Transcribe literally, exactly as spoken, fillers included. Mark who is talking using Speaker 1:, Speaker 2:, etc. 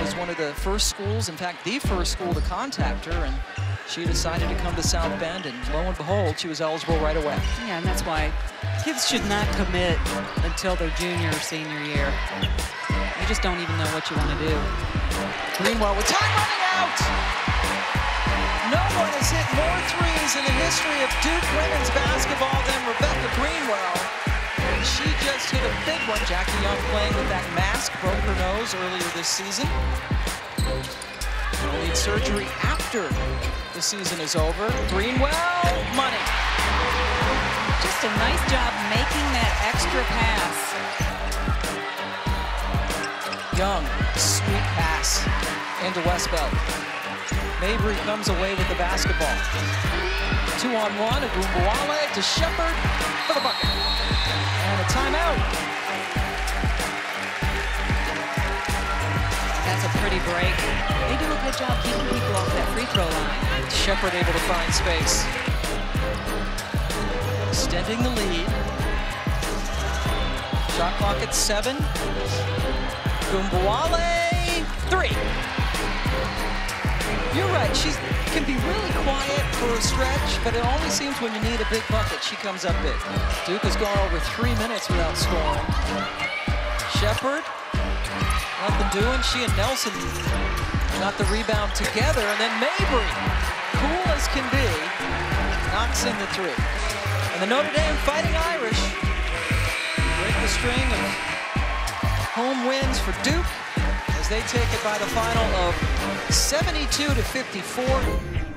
Speaker 1: was one of the first schools, in fact, the first school to contact her, and she decided to come to South Bend, and lo and behold, she was eligible right away.
Speaker 2: Yeah, and that's why kids should not commit until their junior or senior year. You just don't even know what you want to do.
Speaker 1: Greenwell with time running out. No one has hit more threes in the history of Duke women's basketball than Rebecca Greenwell. And she just hit a big one. Jackie Young playing with that mask, broke her nose earlier this season. She'll need surgery after the season is over. Greenwell, money.
Speaker 2: Just a nice job making that extra pass.
Speaker 1: Young, sweet pass into Westbelt. Mabrey comes away with the basketball. Two on one, Agumbawale to Shepard for the bucket. And a timeout.
Speaker 2: That's a pretty break. They do a good job keeping people off that free throw line.
Speaker 1: Shepard able to find space. Extending the lead. Shot clock at seven. Agumbawale, three. You're right, she can be really quiet for a stretch, but it only seems when you need a big bucket, she comes up big. Duke has gone over three minutes without scoring. Shepard, nothing doing. She and Nelson got the rebound together, and then Mabrey, cool as can be, knocks in the three. And the Notre Dame Fighting Irish break the string of home wins for Duke as they take it by the final of seventy-two to fifty-four.